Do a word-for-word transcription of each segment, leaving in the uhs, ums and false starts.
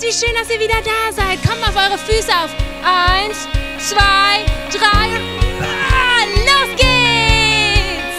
wie schön, dass ihr wieder da seid. Kommt auf eure Füße auf. Eins, zwei, drei und ah, los geht's!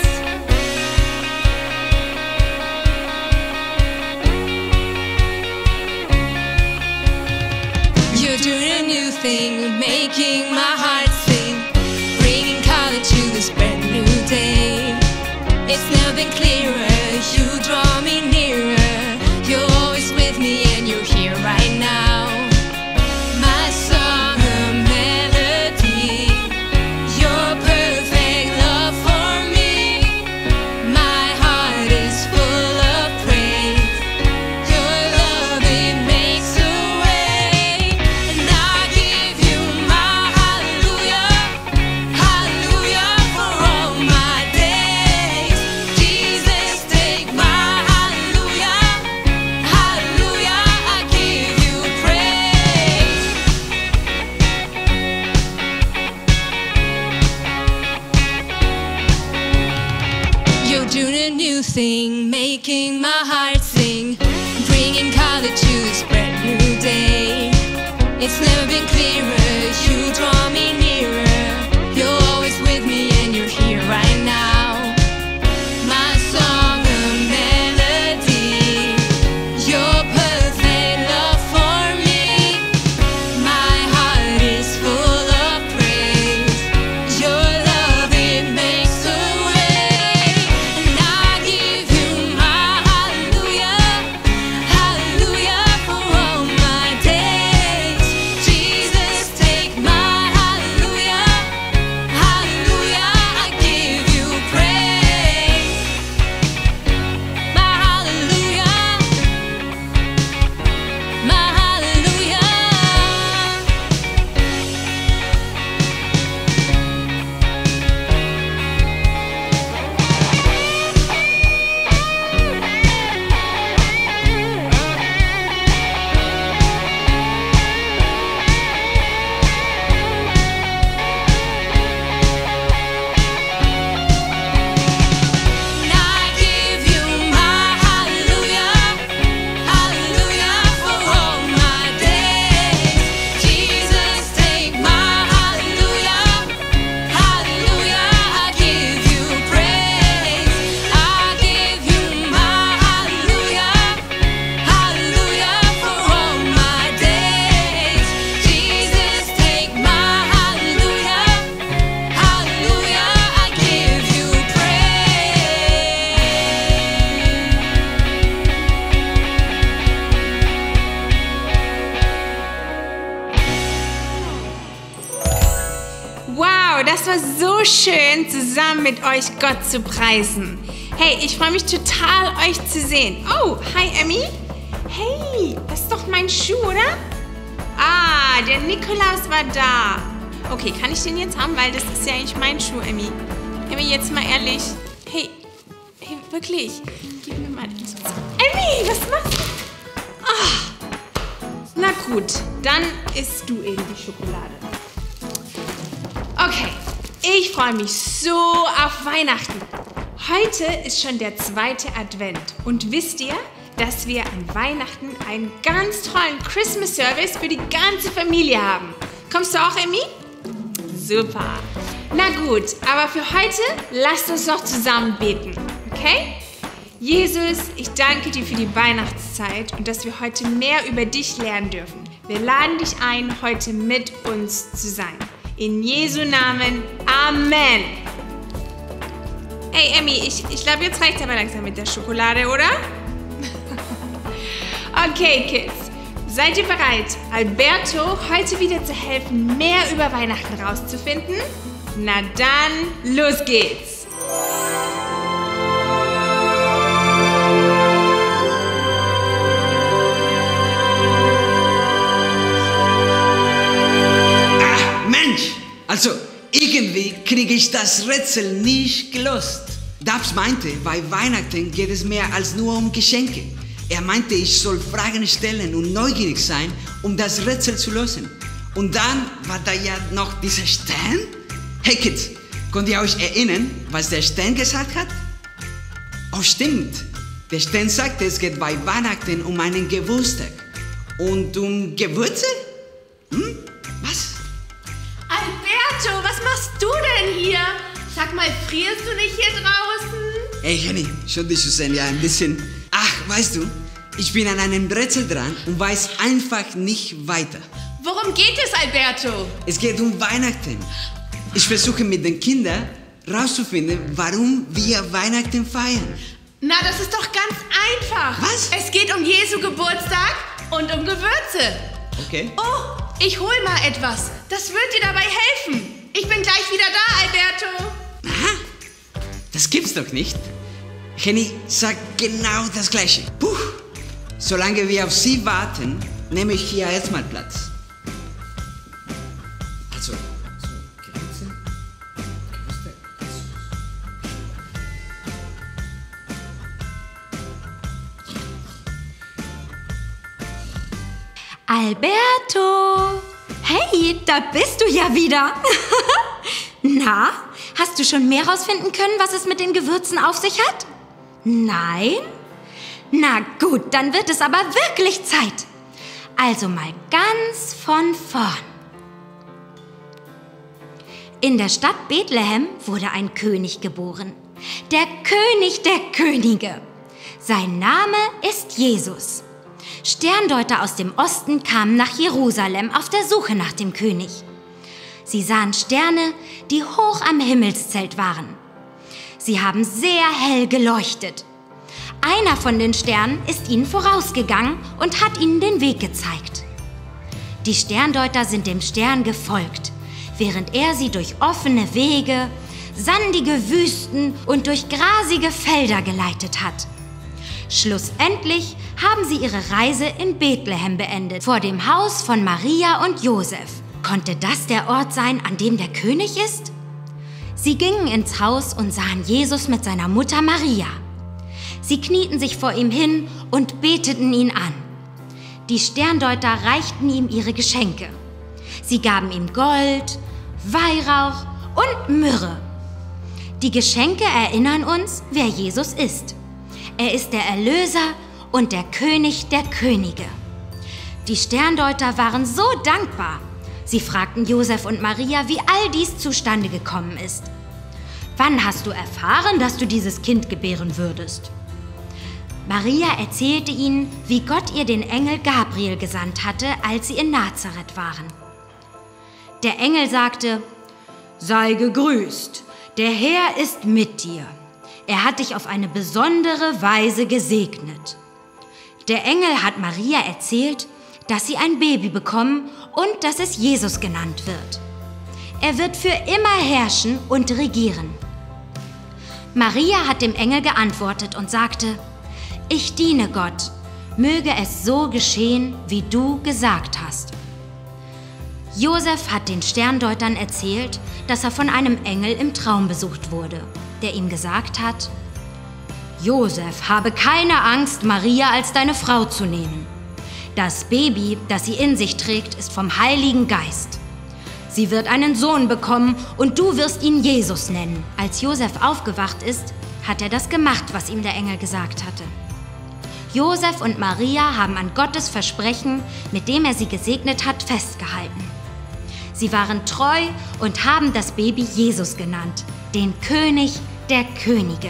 You're doing a new thing, making my heart sing, bringing color to this brand new day. It's never been clearer, you draw me nearer. You're always with me and you're here right now. My song, a melody, your perfect love for me. My heart is full of praise. Your love, it makes a way. And I give you my hallelujah, hallelujah for all my days. Jesus, take my hallelujah, hallelujah, I give you praise. You're doing a new thing, making my heart sing, bringing color to this brand new day. It's never been clearer, you draw me nearer. You're always with me and you're here right now. My song, a melody, your perfect love for me. My heart is full of praise. Your love, it makes a way. And I give you my hallelujah, hallelujah for all my days. Jesus, take my hallelujah, hallelujah, I give you praise. My hallelujah, my hallelujah. And I give you my hallelujah, hallelujah for all my days. Jesus, take my hallelujah, hallelujah, I give you praise. I give you my hallelujah, hallelujah for all my days. Jesus, take my hallelujah, hallelujah, I give you praise. Wow, das war so schön, zusammen mit euch Gott zu preisen. Hey, ich freue mich total, euch zu sehen. Oh, hi Emmy. Hey, das ist doch mein Schuh, oder? Ah, der Nikolaus war da. Okay, kann ich den jetzt haben? Weil das ist ja eigentlich mein Schuh, Emmy. Emmy, jetzt mal ehrlich. Hey, hey, wirklich. Gib mir mal den Schuh. Emmy, was machst du? Ah, na gut, dann isst du eben die Schokolade. Okay, ich freue mich so auf Weihnachten. Heute ist schon der zweite Advent. Und wisst ihr, dass wir an Weihnachten einen ganz tollen Christmas Service für die ganze Familie haben? Kommst du auch, Emmy? Super. Na gut, aber für heute lasst uns noch zusammen beten, okay? Jesus, ich danke dir für die Weihnachtszeit und dass wir heute mehr über dich lernen dürfen. Wir laden dich ein, heute mit uns zu sein. In Jesu Namen, Amen. Hey Emmy, ich, ich glaube, jetzt reicht es aber langsam mit der Schokolade, oder? Okay, Kids, seid ihr bereit, Alberto heute wieder zu helfen, mehr über Weihnachten rauszufinden? Na dann, los geht's! Mensch, also irgendwie kriege ich das Rätsel nicht gelöst. Dabs meinte, bei Weihnachten geht es mehr als nur um Geschenke. Er meinte, ich soll Fragen stellen und neugierig sein, um das Rätsel zu lösen. Und dann war da ja noch dieser Stern. Hey Kids, könnt ihr euch erinnern, was der Stern gesagt hat? Oh stimmt, der Stern sagte, es geht bei Weihnachten um einen Geburtstag. Und um Gewürze? Hm? Was? Alberto, was machst du denn hier? Sag mal, frierst du nicht hier draußen? Hey, Jenny, schon dich zu sehen, ja, ein bisschen. Ach, weißt du, ich bin an einem Rätsel dran und weiß einfach nicht weiter. Worum geht es, Alberto? Es geht um Weihnachten. Ich versuche mit den Kindern rauszufinden, warum wir Weihnachten feiern. Na, das ist doch ganz einfach. Was? Es geht um Jesu Geburtstag und um Gewürze. Okay. Oh, ich hol mal etwas. Das wird dir dabei helfen. Ich bin gleich wieder da, Alberto. Aha, das gibt's doch nicht. Jenny sagt genau das Gleiche. Puh. Solange wir auf sie warten, nehme ich hier erstmal Platz. Also, so, Gewürze, Gewürze, Alberto! Hey, da bist du ja wieder. Na, hast du schon mehr rausfinden können, was es mit den Gewürzen auf sich hat? Nein? Na gut, dann wird es aber wirklich Zeit. Also mal ganz von vorn. In der Stadt Bethlehem wurde ein König geboren. Der König der Könige. Sein Name ist Jesus. Sterndeuter aus dem Osten kamen nach Jerusalem auf der Suche nach dem König. Sie sahen Sterne, die hoch am Himmelszelt waren. Sie haben sehr hell geleuchtet. Einer von den Sternen ist ihnen vorausgegangen und hat ihnen den Weg gezeigt. Die Sterndeuter sind dem Stern gefolgt, während er sie durch offene Wege, sandige Wüsten und durch grasige Felder geleitet hat. Schlussendlich haben sie ihre Reise in Bethlehem beendet, vor dem Haus von Maria und Josef. Konnte das der Ort sein, an dem der König ist? Sie gingen ins Haus und sahen Jesus mit seiner Mutter Maria. Sie knieten sich vor ihm hin und beteten ihn an. Die Sterndeuter reichten ihm ihre Geschenke. Sie gaben ihm Gold, Weihrauch und Myrrhe. Die Geschenke erinnern uns, wer Jesus ist. Er ist der Erlöser und der König der Könige. Die Sterndeuter waren so dankbar. Sie fragten Josef und Maria, wie all dies zustande gekommen ist. Wann hast du erfahren, dass du dieses Kind gebären würdest? Maria erzählte ihnen, wie Gott ihr den Engel Gabriel gesandt hatte, als sie in Nazareth waren. Der Engel sagte: Sei gegrüßt, der Herr ist mit dir. Er hat dich auf eine besondere Weise gesegnet. Der Engel hat Maria erzählt, dass sie ein Baby bekommen und dass es Jesus genannt wird. Er wird für immer herrschen und regieren. Maria hat dem Engel geantwortet und sagte: Ich diene Gott, möge es so geschehen, wie du gesagt hast. Josef hat den Sterndeutern erzählt, dass er von einem Engel im Traum besucht wurde, der ihm gesagt hat: Josef, habe keine Angst, Maria als deine Frau zu nehmen. Das Baby, das sie in sich trägt, ist vom Heiligen Geist. Sie wird einen Sohn bekommen und du wirst ihn Jesus nennen. Als Josef aufgewacht ist, hat er das gemacht, was ihm der Engel gesagt hatte. Josef und Maria haben an Gottes Versprechen, mit dem er sie gesegnet hat, festgehalten. Sie waren treu und haben das Baby Jesus genannt, den König der Könige.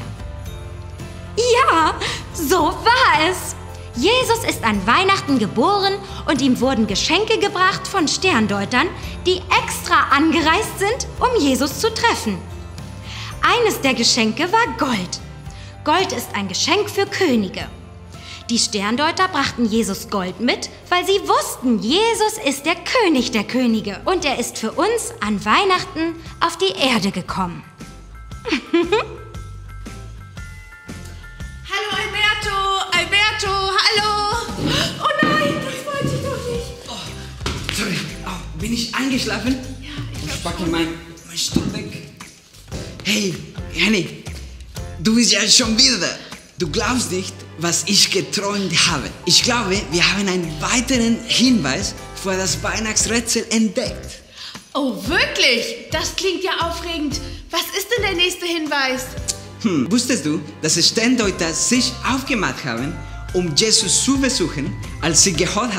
Ja, so war es. Jesus ist an Weihnachten geboren und ihm wurden Geschenke gebracht von Sterndeutern, die extra angereist sind, um Jesus zu treffen. Eines der Geschenke war Gold. Gold ist ein Geschenk für Könige. Die Sterndeuter brachten Jesus Gold mit, weil sie wussten, Jesus ist der König der Könige und er ist für uns an Weihnachten auf die Erde gekommen. Hallo Alberto, Alberto, hallo. Oh nein, das wollte ich doch nicht. Oh, sorry, oh, bin ich eingeschlafen? Ja, ich Ich glaub packe schon. mein, mein Stuhl weg. Hey, Jenny, du bist ja schon wieder da. Du glaubst nicht, was ich geträumt habe. Ich glaube, wir haben einen weiteren Hinweis für das Weihnachtsrätsel entdeckt. Oh, wirklich? Das klingt ja aufregend. Was ist denn der nächste Hinweis? Hm, wusstest du, dass Sterndeuter sich aufgemacht haben, um Jesus zu besuchen, als sie gehört haben,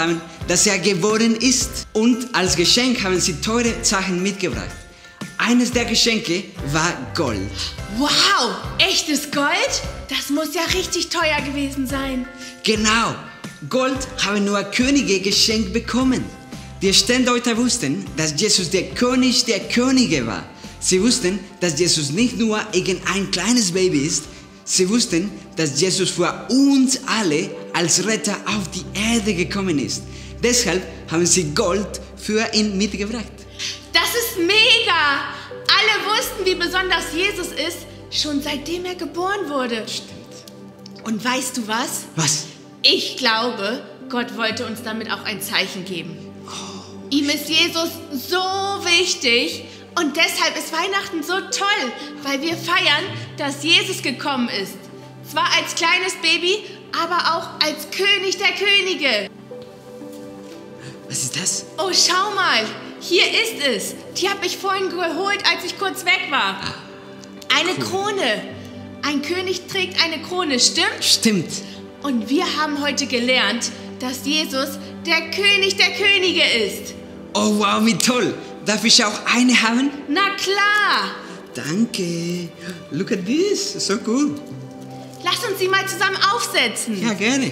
dass er geboren ist. Und als Geschenk haben sie teure Sachen mitgebracht. Eines der Geschenke war Gold. Wow, echtes Gold? Das muss ja richtig teuer gewesen sein. Genau, Gold haben nur Könige geschenkt bekommen. Die Sterndeuter wussten, dass Jesus der König der Könige war. Sie wussten, dass Jesus nicht nur irgendein kleines Baby ist. Sie wussten, dass Jesus für uns alle als Retter auf die Erde gekommen ist. Deshalb haben sie Gold für ihn mitgebracht. Das ist mega! Alle wussten, wie besonders Jesus ist, schon seitdem er geboren wurde. Stimmt. Und weißt du was? Was? Ich glaube, Gott wollte uns damit auch ein Zeichen geben. Oh. Ihm ist Jesus so wichtig und deshalb ist Weihnachten so toll, weil wir feiern, dass Jesus gekommen ist. Zwar als kleines Baby, aber auch als König der Könige. Was ist das? Oh, schau mal, hier ist es. Die habe ich vorhin geholt, als ich kurz weg war. Eine cool. Krone. Ein König trägt eine Krone, stimmt? Stimmt. Und wir haben heute gelernt, dass Jesus der König der Könige ist. Oh wow, wie toll. Darf ich auch eine haben? Na klar. Danke. Look at this, so cool. Lass uns sie mal zusammen aufsetzen. Ja, gerne.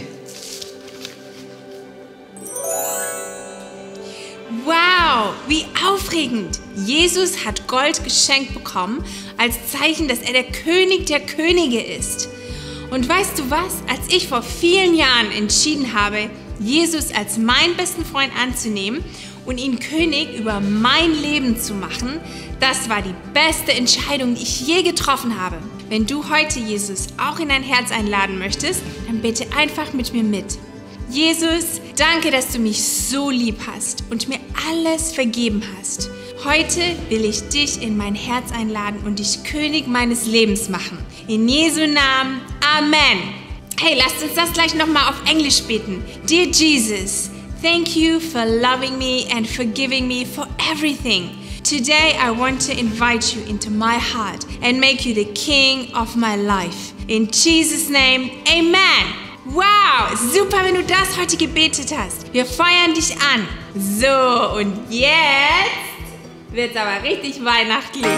Wow, wie aufregend! Jesus hat Gold geschenkt bekommen, als Zeichen, dass er der König der Könige ist. Und weißt du was? Als ich vor vielen Jahren entschieden habe, Jesus als meinen besten Freund anzunehmen und ihn König über mein Leben zu machen, das war die beste Entscheidung, die ich je getroffen habe. Wenn du heute Jesus auch in dein Herz einladen möchtest, dann bitte einfach mit mir mit. Jesus, danke, dass du mich so lieb hast und mir alles vergeben hast. Heute will ich dich in mein Herz einladen und dich König meines Lebens machen. In Jesu Namen, Amen. Hey, lasst uns das gleich nochmal auf Englisch beten. Dear Jesus, thank you for loving me and forgiving me for everything. Today I want to invite you into my heart and make you the king of my life. In Jesus' name, Amen. Wow, super, wenn du das heute gebetet hast. Wir feiern dich an. So, und jetzt wird's aber richtig weihnachtlich.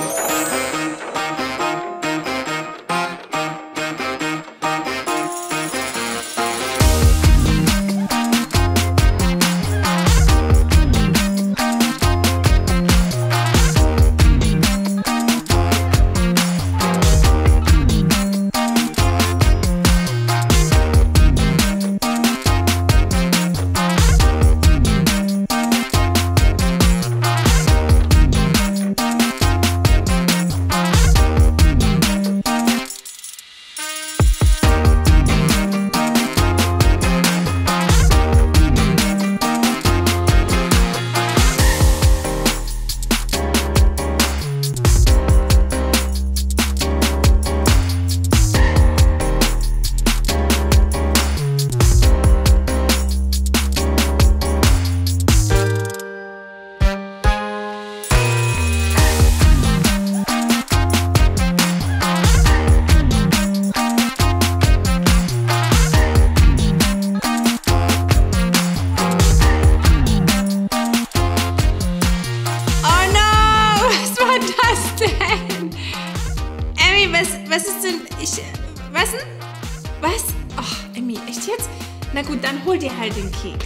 Was ist denn? Ich. Was denn? Was? Ach, Emmy, echt jetzt? Na gut, dann hol dir halt den Keks.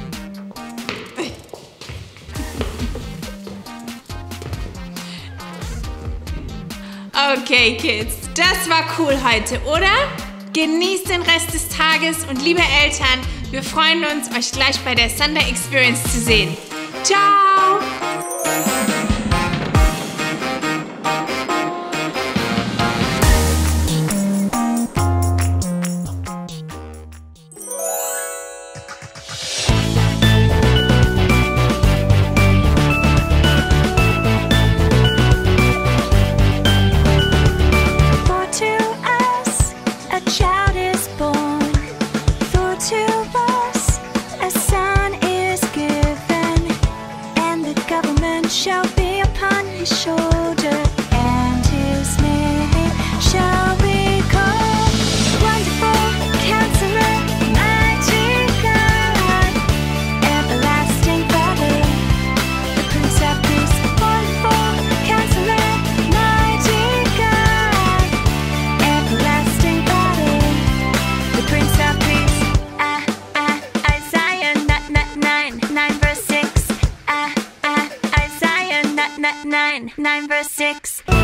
Okay, Kids, das war cool heute, oder? Genießt den Rest des Tages und liebe Eltern, wir freuen uns, euch gleich bei der Sunday Experience zu sehen. Ciao! Shall be upon his shoulder, and his name shall be called Wonderful Counselor, Mighty God, Everlasting nine, nine verse six.